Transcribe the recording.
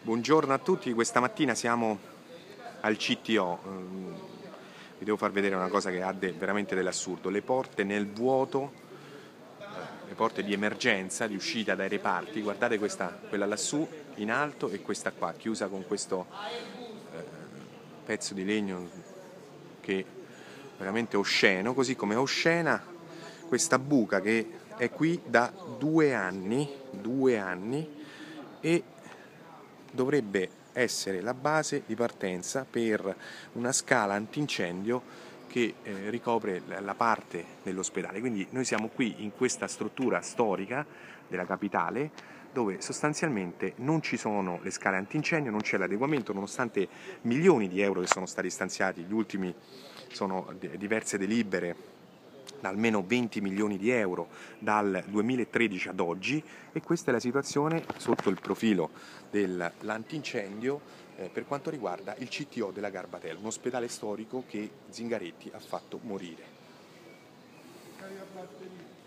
Buongiorno a tutti, questa mattina siamo al CTO. Vi devo far vedere una cosa che ha veramente dell'assurdo. Le porte nel vuoto, le porte di emergenza, di uscita dai reparti. Guardate quella lassù in alto e questa qua, chiusa con questo pezzo di legno che è veramente osceno, così come è oscena questa buca che è qui da 2 anni e dovrebbe essere la base di partenza per una scala antincendio che ricopre la parte dell'ospedale. Quindi noi siamo qui in questa struttura storica della capitale dove sostanzialmente non ci sono le scale antincendio, non c'è l'adeguamento, nonostante milioni di euro che sono stati stanziati, gli ultimi sono diverse delibere da almeno 20 milioni di euro dal 2013 ad oggi, e questa è la situazione sotto il profilo dell'antincendio per quanto riguarda il CTO della Garbatella, un ospedale storico che Zingaretti ha fatto morire.